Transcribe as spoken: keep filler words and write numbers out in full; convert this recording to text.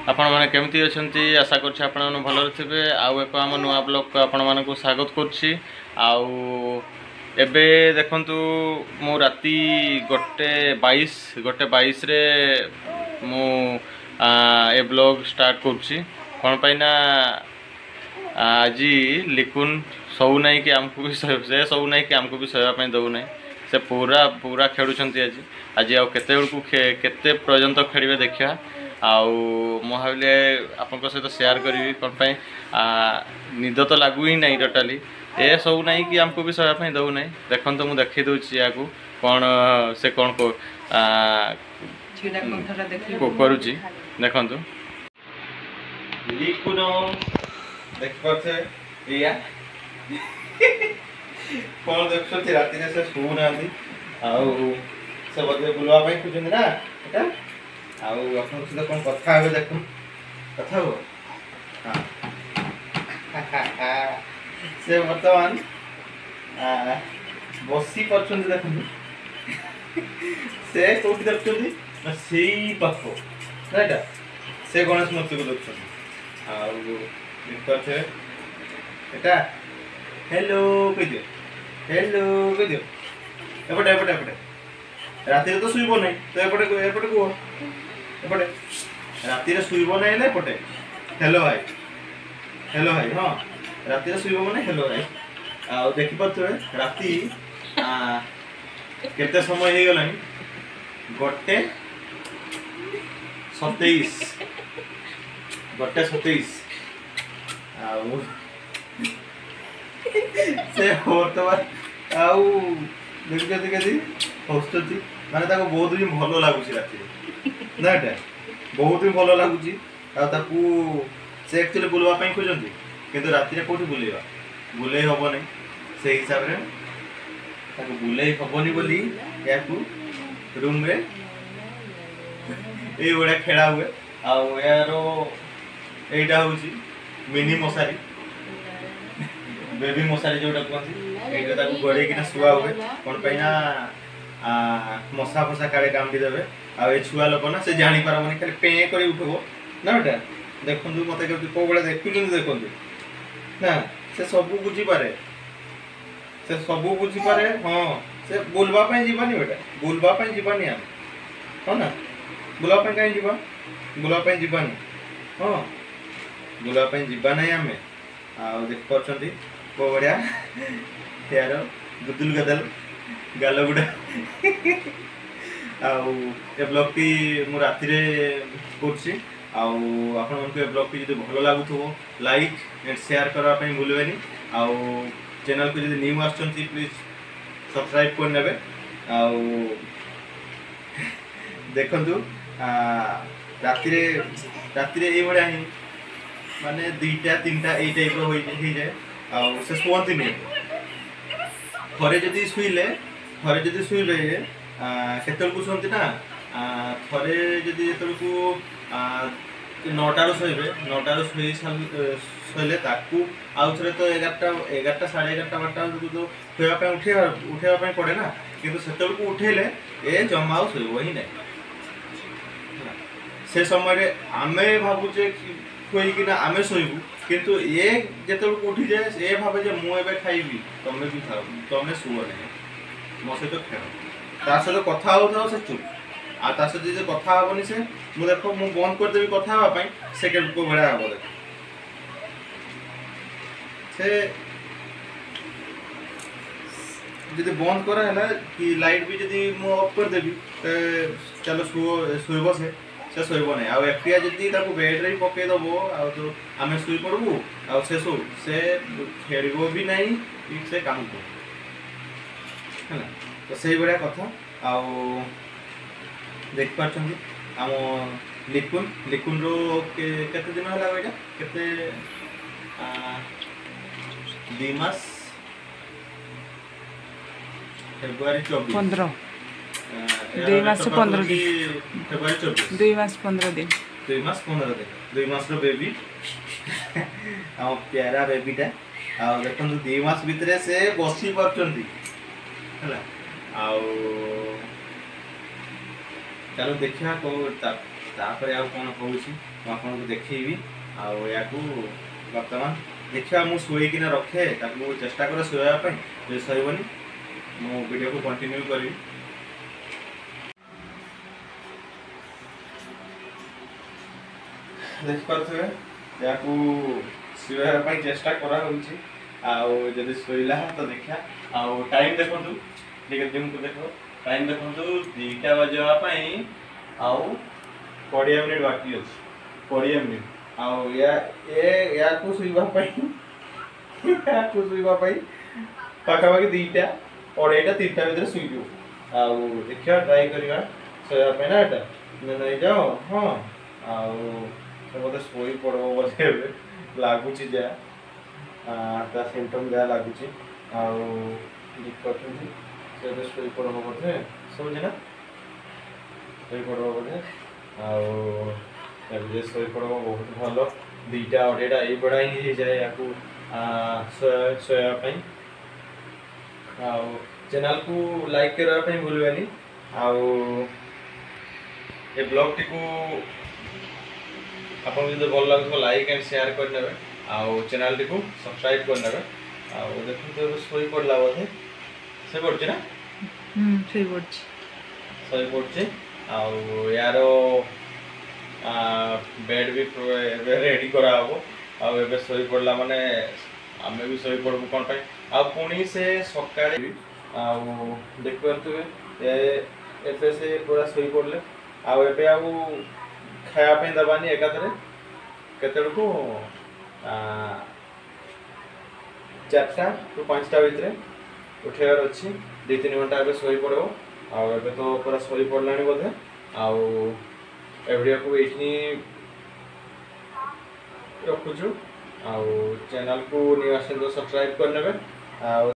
आपण माने केमती अछंती आशा करछि आपण माने भलर थिबे आउ एक हम नुआ ब्लॉग को आपण मानकु स्वागत करछि आउ एबे देखंतु मो राती गोटे बाईस गोटे बाईस रे मु ए ब्लॉग स्टार्ट करछि कोन पैना आज लिकुन सौ नहीं कि आमको भी से सौ नहीं कि आमको भी सोया पे दउ नहीं से पूरा पूरा खेलुछंती आज आज आउ केते बेलकु केते पर्यंत खेलिबे देखिया आउ मु भाविले आपन सहित शेयर करी कौन पाई निद तो लागू ही नहीं टोटाली ए सब नहीं कि आमको भी सोया दौ नहीं देखन तो मुझे देखी दूची या कौन से कौन को करुची देखन तो देख पाथे या कौन देखछथि राति से सु नांदी आउ से बदे बुलवा ପାଇଁ खुजन ना एटा आउ अपन से कौन कथा हे देखु कथा हो हां से वर्तमान आ बसी परछन देखु से कोठी देखछथि ना सेई पाखो राइटा से गणेश मूर्ति को देखछथि आउ देखते एटा हेलो कहियो हेलो कहियो एपटे एपटे एपटे राति तो सुइबो नहीं तो एपटे एपटे को एपटे राति रे सुइबो नहीं ले एपटे हेलो भाई हेलो भाई हां राति रे सुइबो नहीं हेलो भाई आ देखि पथवे राति आ केते समय हे गलानी गोटे सत्ताईस गोटे सत्ताईस आउ से वर्तमान आउ देख के देखि हस्तती माने ताको बहुत ही भलो लागुची राति ना एटा बहुत ही भलो लागुची आ ताकू से एक्चुअली बुलवा पई खोजंती किंतु राति रे कोठी बुलेबा बुले हबो नै से हिसाब रे ताको बुले हबोनी बोली याकू रूम रे ए बडा खेला हुए आ यारो एटा होची मिनी मसारी बेबी मसारी जोटा कहती एटा ताको गड़े कि ना सुआ हुए कोन पैना आ मसा फसा काले काम दि देबे आ ए छुआ लोक ना से जानि पारबनी खाली पे करी उठबो ना बेटा देखंदु मते के को बडा देखुनु देखंदु ना से सब बुझी पारे से सब बुझी पारे हां से बोलबा पई जीवानी बेटा बोलबा पई जीवानी हम हो ना बोलबा पई काई जीवा बोलबा पई जीवानी हां बोलबा पई जीवा नै हमें आ देख परछंती को बढिया यार गुदुल गदल गालगुडा आउ ए ब्लॉग की मु राति रे करछि आउ आपन मन को ए ब्लॉग की जदि भलो लागुथो लाइक एंड शेयर करबा पई भूलबेनी आउ चैनल को जदि न्यू आछंती प्लीज सब्सक्राइब कर नेबे आउ देखंतु आ राति रे राति रे ए बढिया ही माने दुईटा तीनटा ए टाइप रो होई जाय आ से सोवंती नै थरे जदी सुइले थरे जदी सुइले आ केतल को सोवंती ना आ थरे जदी एतल को आ नौटा रो सोइबे नौटा रो सोई सोइले ताकू आउ थरे तो ग्यारह ग्यारह साढ़े ग्यारह बारटा तो होया पे उठे उठेवा पे पड़े ना किंतु सेतल को उठेले ए जमाउ सोइबो ही नै से समय रे आमे भाबुचे कोई कि ना आमे सोइबु किंतु ए जेतल को उठी जाय ए भाबे जे मु एबे खाइबी तमे भी खाओ तमे सुओ नै मो से तो खेल ता से कथा हो थाओ से चुप आ ता से जे कथा होबनी से मु देखो मु बंद कर देबी कथा हवा पई सेकेंड को बडा हबो देख से जदि बंद करा है ना कि लाइट भी जदि मु ऑफ कर देबी चलो सुओ सुइबो से से सोइबो नै आ एफिया जदी ताको बेड रे पके दबो आ तो आमे सुई पड़बो आ से सो से खेलबो भी नै ठीक से काम को है ना तो सही बडा कथा आ देख पाछंदी हम लिकुन लिकुन रो के केते दिन होला बेटा केते आ दो मास फेब्रुआरी चौबीस पंद्रह दुई मास पंद्रह दिन फेब्रुआरी चौबीस दुई मास पंद्रह दिन दुई मास पंद्रह दिन दुई मास रो बेबी आ प्यारा बेबीटा आ देखन दुई मास भितरे से बसी परचंदी हला आ चलो देखिया को तापर आउ कौन कहूँ आपको देखी आउ या बर्तमान देखा मुझे शोकिना रखे चेष्टा कर शोवाई जो शोबनी मो वीडियो को कंटिन्यू करी देखिपे या शोवाई चेष्टा करादी शोला तो देखा आउ टाइम देखो ठीक देख टाइम देखो दुईटा बजापी आउ कोड़े मिनिट बाकी अच्छे कोड़े मिनिट आउ या या शोवाई शोवाई पाखापाखि दुईटा अढ़ाईटा तीन टा भर शुईज आउ देखा ट्राए करवा शोवाई ना यहाँ नहीं जाओ हाँ आउ मत शोई पड़ बोधे लगुच जा सिम्टम जहाँ लगुच आते शोई पड़ बोधे शुझे ना शोई पड़ बोधे आउ शोई पड़ बहुत भल दुईटा अढ़ाईटा ये बड़ा ही हो जाए या शोवाई चैनल को लाइक करने भूलवानी आउ ये ब्लॉग टी को आपन जो भल लगे लाइक एंड शेयर करने आउ चैनल टी को सब्सक्राइब करने आउ देखो तो शोई पड़ला बोधे से पड़छ ना हम शोई पड़छ शोई पड़छ आउ यार बेड भी रेडी करा हो आउ एबे शोई पड़ला माने आमे भी शोई पड़बू कोन पाई आ पुणी से सकाळे आउ देखिए एबे से पूरा शोई पड़ले आउ एबे आउ खाया पे दबानी एकाथरे केतेल को चारटा टू पाँचटा भितर उठेबार अच्छी दु तीन घंटा एबे शोई पड़ो आउ एबे तो पूरा शोई पड़लानी बोधे आउ ए वीडियो को एठी रखुछु आउ चैनल को न्यू आसे तो सब्सक्राइब करनेबे आउ